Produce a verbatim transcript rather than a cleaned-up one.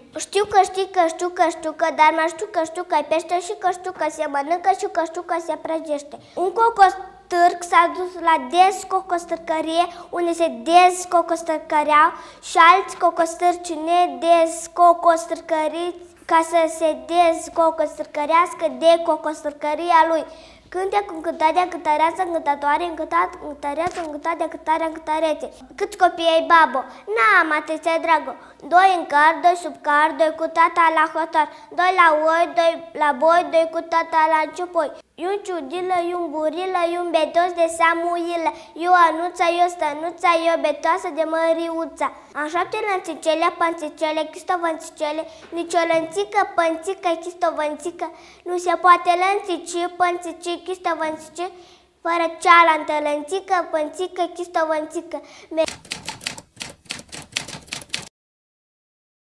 Știu că știi că știu că știu că, dar mai știu că știu că ai pește și că știu că se mănâncă și că știu că se prăjește. Un cocostârc s-a dus la descocostârcărie, unde se descocostârcăreau și alți cocostârci nedescocostârcăriți ca să se descocostârcărească de cocostârcăria lui. Cânte cu cântarea cântăreață, încântătoare, încântat, încântăreață, încântat de cântare, încântărețe. Câți copii ai, babo? N-am atâția, dragă. Doi în car, doi sub car, doi cu tata la hotar, doi la oi, doi la boi, doi cu tata la ciupoi. Iun ciudilă, iun burilă, iun betos de samuilă, iu anuța, iu stănuța, iu betoasă de măriuța. În șapte lănțicele, pănțicele, chistovănțicele, nici o lănțică, pănțică, chistovănțică, nu se poate lănțici, pănțici, chistovănțici, fără cealaltă lănțică, pănțică, chistovănțică.